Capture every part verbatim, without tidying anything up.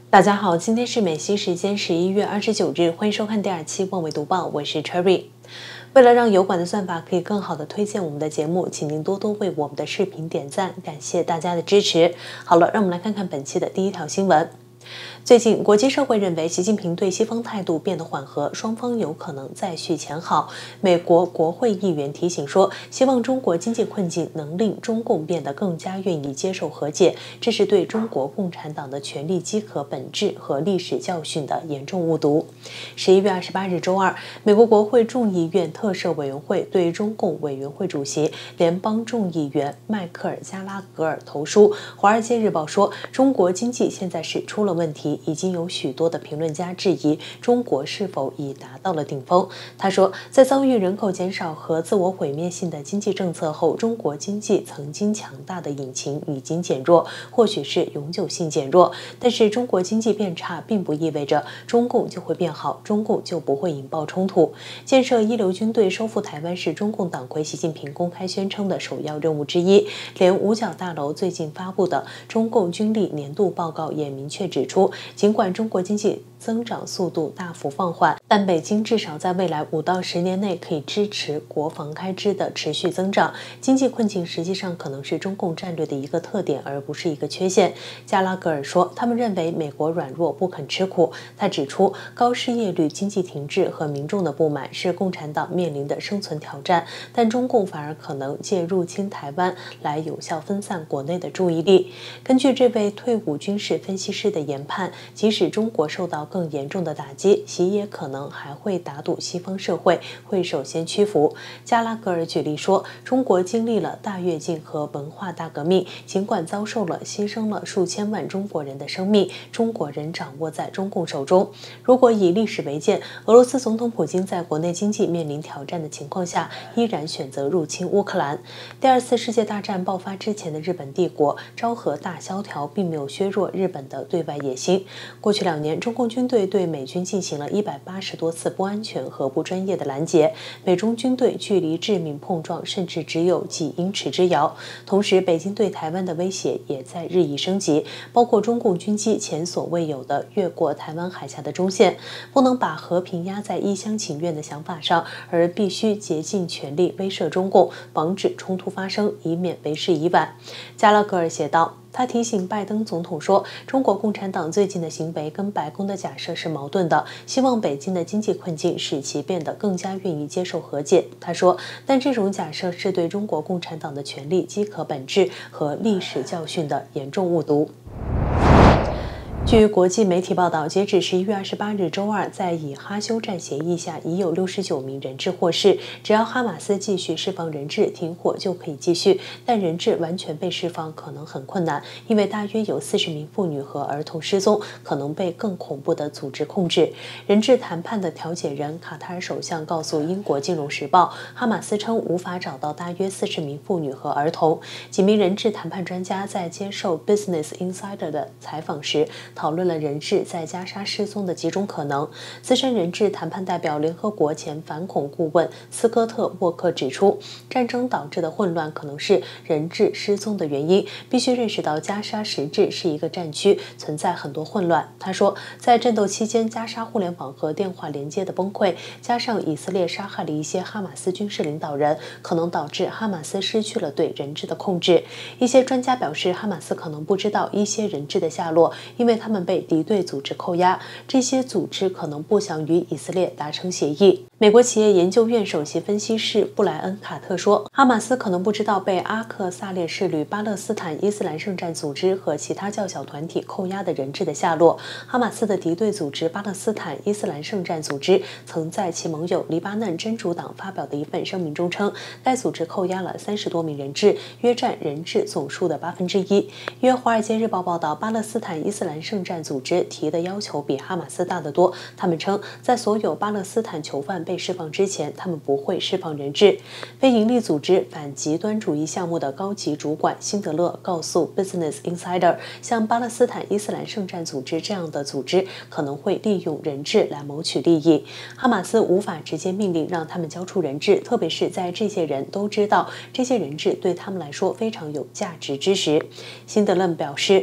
大家好，今天是美西时间十一月二十九日，欢迎收看第二期万维读报，我是 Cherry。为了让油管的算法可以更好的推荐我们的节目，请您多多为我们的视频点赞，感谢大家的支持。好了，让我们来看看本期的第一条新闻。最近，国际社会认为习近平对西方态度变得缓和，双方有可能再续前好。美国国会议员提醒说，希望中国经济困境能令中共变得更加愿意接受和解，这是对中国共产党的权力饥渴本质和历史教训的严重误读。十一月二十八日周二，美国国会众议院特设委员会对中共委员会主席、联邦众议员迈克尔·加拉格尔投书。《华尔街日报》说，中国经济现在是出了问题。已经有许多的评论家质疑中国是否已达到了顶峰。他说，在遭遇人口减少和自我毁灭性的经济政策后，中国经济曾经强大的引擎已经减弱，或许是永久性减弱。但是中国经济变差并不意味着中共就会变好，中共就不会引爆冲突。建设一流军队收复台湾是中共党魁习近平公开宣称的首要任务之一。连五角大楼最近发布的中共军力年度报告也明确指出，尽管中国经济增长速度大幅放缓，但北京至少在未来五到十年内可以支持国防开支的持续增长。经济困境实际上可能是中共战略的一个特点，而不是一个缺陷。加拉格尔说，他们认为美国软弱不肯吃苦。他指出，高失业率、经济停滞和民众的不满是共产党面临的生存挑战，但中共反而可能借入侵台湾来有效分散国内的注意力。根据这位退伍军事分析师的研判，即使中国受到更严重的打击，习也可能还会打赌西方社会会首先屈服。加拉格尔举例说，中国经历了大跃进和文化大革命，尽管遭受了牺牲了数千万中国人的生命，中国人掌握在中共手中。如果以历史为鉴，俄罗斯总统普京在国内经济面临挑战的情况下，依然选择入侵乌克兰。第二次世界大战爆发之前的日本帝国昭和大萧条并没有削弱日本的对外野心。过去两年，中共军队对美军进行了一百八十多次不安全和不专业的拦截，美中军队距离致命碰撞甚至只有几英尺之遥。同时，北京对台湾的威胁也在日益升级，包括中共军机前所未有的越过台湾海峡的中线。不能把和平压在一厢情愿的想法上，而必须竭尽全力威慑中共，防止冲突发生，以免为时已晚。加拉格尔写道。他提醒拜登总统说，中国共产党最近的行为跟白宫的假设是矛盾的，希望北京的经济困境使其变得更加愿意接受和解。他说，但这种假设是对中国共产党的权力饥渴本质和历史教训的严重误读。据国际媒体报道，截止十一月二十八日周二，在以哈休战协议下，已有六十九名人质获释。只要哈马斯继续释放人质，停火就可以继续。但人质完全被释放可能很困难，因为大约有四十名妇女和儿童失踪，可能被更恐怖的组织控制。人质谈判的调解人卡塔尔首相告诉英国《金融时报》，哈马斯称无法找到大约四十名妇女和儿童。几名人质谈判专家在接受 Business Insider 的采访时，讨论了人质在加沙失踪的几种可能。资深人质谈判代表联合国前反恐顾问斯科特·沃克指出，战争导致的混乱可能是人质失踪的原因，必须认识到加沙实质是一个战区，存在很多混乱。他说，在战斗期间，加沙互联网和电话连接的崩溃，加上以色列杀害了一些哈马斯军事领导人，可能导致哈马斯失去了对人质的控制。一些专家表示，哈马斯可能不知道一些人质的下落，因为他们被敌对组织扣押，这些组织可能不想与以色列达成协议。美国企业研究院首席分析师布莱恩·卡特说，哈马斯可能不知道被阿克萨列势力、巴勒斯坦伊斯兰圣战组织和其他较小团体扣押的人质的下落。哈马斯的敌对组织巴勒斯坦伊斯兰圣战组织曾在其盟友黎巴嫩真主党发表的一份声明中称，该组织扣押了三十多名人质，约占人质总数的八分之一。约《华尔街日报》报道，巴勒斯坦伊斯兰圣战组织提的要求比哈马斯大得多。他们称，在所有巴勒斯坦囚犯被释放之前，他们不会释放人质。非营利组织反极端主义项目的高级主管辛德勒告诉 Business Insider， 像巴勒斯坦伊斯兰圣战组织这样的组织可能会利用人质来谋取利益。哈马斯无法直接命令让他们交出人质，特别是在这些人都知道这些人质对他们来说非常有价值之时。辛德勒表示，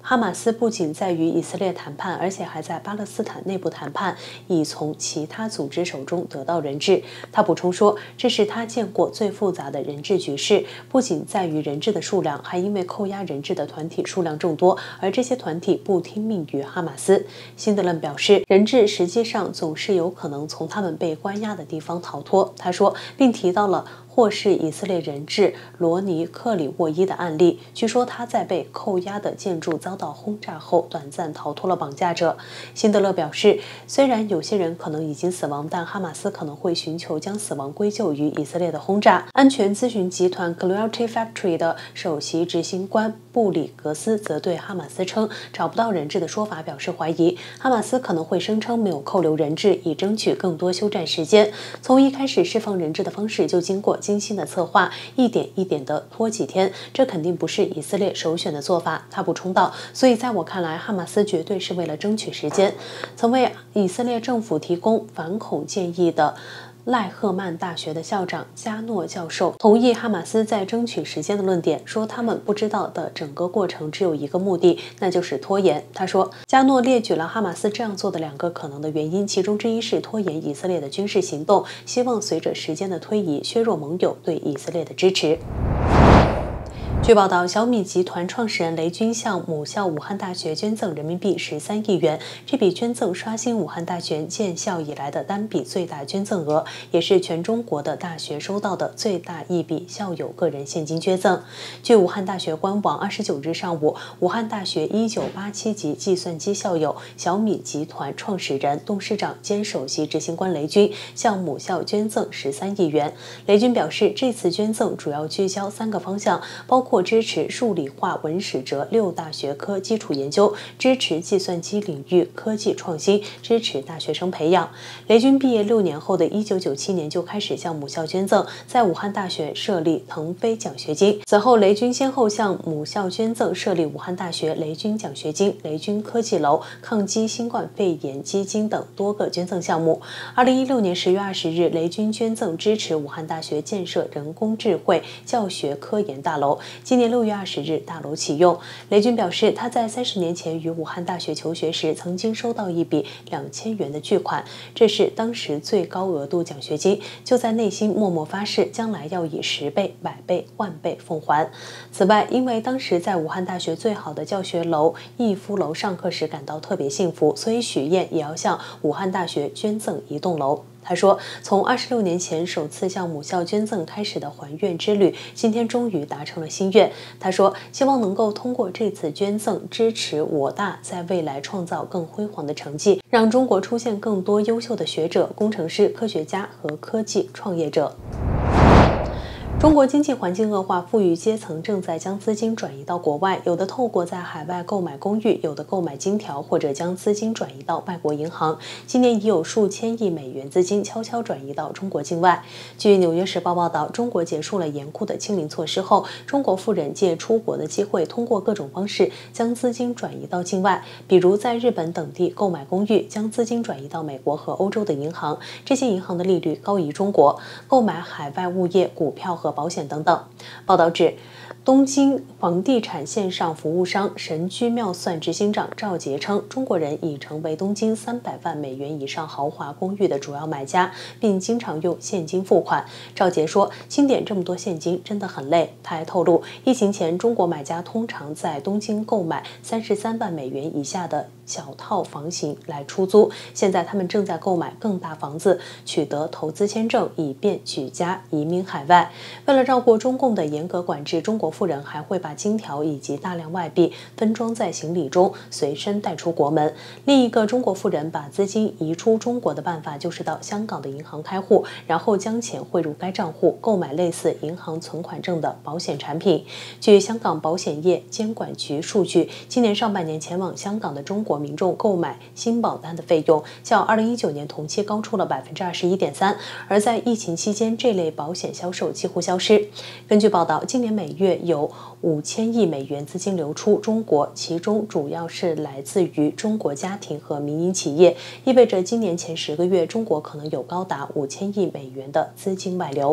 哈马斯不仅在与以色列谈判，而且还在巴勒斯坦内部谈判，以从其他组织手中得到人质。他补充说，这是他见过最复杂的人质局势，不仅在于人质的数量，还因为扣押人质的团体数量众多，而这些团体不听命于哈马斯。辛德勒表示，人质实际上总是有可能从他们被关押的地方逃脱。他说，并提到了或是以色列人质罗尼·克里沃伊的案例，据说他在被扣押的建筑遭到轰炸后短暂逃脱了绑架者。辛德勒表示，虽然有些人可能已经死亡，但哈马斯可能会寻求将死亡归咎于以色列的轰炸。安全咨询集团 Clarity Factory 的首席执行官布里格斯则对哈马斯称找不到人质的说法表示怀疑，哈马斯可能会声称没有扣留人质，以争取更多休战时间。从一开始释放人质的方式就经过精心的策划，一点一点的拖几天，这肯定不是以色列首选的做法。他补充道，所以在我看来，哈马斯绝对是为了争取时间。曾为以色列政府提供反恐建议的赖赫曼大学的校长加诺教授同意哈马斯在争取时间的论点，说他们不知道的整个过程只有一个目的，那就是拖延。他说，加诺列举了哈马斯这样做的两个可能的原因，其中之一是拖延以色列的军事行动，希望随着时间的推移削弱盟友对以色列的支持。据报道，小米集团创始人雷军向母校武汉大学捐赠人民币十三亿元，这笔捐赠刷新武汉大学建校以来的单笔最大捐赠额，也是全中国的大学收到的最大一笔校友个人现金捐赠。据武汉大学官网，二十九日上午，武汉大学一九八七级计算机校友、小米集团创始人、董事长兼首席执行官雷军向母校捐赠十三亿元。雷军表示，这次捐赠主要聚焦三个方向，包括支持数理化文史哲六大学科基础研究，支持计算机领域科技创新，支持大学生培养。雷军毕业六年后的一九九七年就开始向母校捐赠，在武汉大学设立腾飞奖学金。此后，雷军先后向母校捐赠设立武汉大学雷军奖学金、雷军科技楼、抗击新冠肺炎基金等多个捐赠项目。二零一六年十月二十日，雷军捐赠支持武汉大学建设人工智慧教学科研大楼。今年六月二十日，大楼启用。雷军表示，他在三十年前于武汉大学求学时，曾经收到一笔两千元的巨款，这是当时最高额度奖学金，就在内心默默发誓，将来要以十倍、百倍、万倍奉还。此外，因为当时在武汉大学最好的教学楼逸夫楼上课时感到特别幸福，所以许愿也要向武汉大学捐赠一栋楼。他说，从二十六年前首次向母校捐赠开始的还愿之旅，今天终于达成了心愿。他说，希望能够通过这次捐赠，支持我大在未来创造更辉煌的成绩，让中国出现更多优秀的学者、工程师、科学家和科技创业者。中国经济环境恶化，富裕阶层正在将资金转移到国外，有的透过在海外购买公寓，有的购买金条，或者将资金转移到外国银行。今年已有数千亿美元资金悄悄转移到中国境外。据《纽约时报》报道，中国结束了严酷的清零措施后，中国富人借出国的机会，通过各种方式将资金转移到境外，比如在日本等地购买公寓，将资金转移到美国和欧洲的银行，这些银行的利率高于中国；购买海外物业、股票和保险等等。报道指，东京房地产线上服务商神居妙算执行长赵杰称，中国人已成为东京三百万美元以上豪华公寓的主要买家，并经常用现金付款。赵杰说，清点这么多现金真的很累。他还透露，疫情前中国买家通常在东京购买三十三万美元以下的小套房型来出租，现在他们正在购买更大房子，取得投资签证，以便举家移民海外。为了绕过中共的严格管制，中国富人还会把金条以及大量外币分装在行李中，随身带出国门。另一个中国富人把资金移出中国的办法，就是到香港的银行开户，然后将钱汇入该账户，购买类似银行存款证的保险产品。据香港保险业监管局数据，今年上半年前往香港的中国民众购买新保单的费用，较二零一九年同期高出了百分之二十一点三，而在疫情期间，这类保险销售几乎消失。根据报道，今年每月有五千亿美元资金流出中国，其中主要是来自于中国家庭和民营企业，意味着今年前十个月，中国可能有高达五千亿美元的资金外流。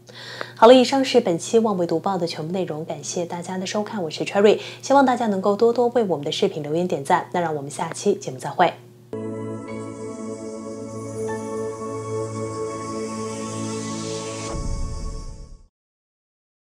好了，以上是本期望为读报的全部内容，感谢大家的收看，我是 Cherry， 希望大家能够多多为我们的视频留言点赞，那让我们下期节目再会。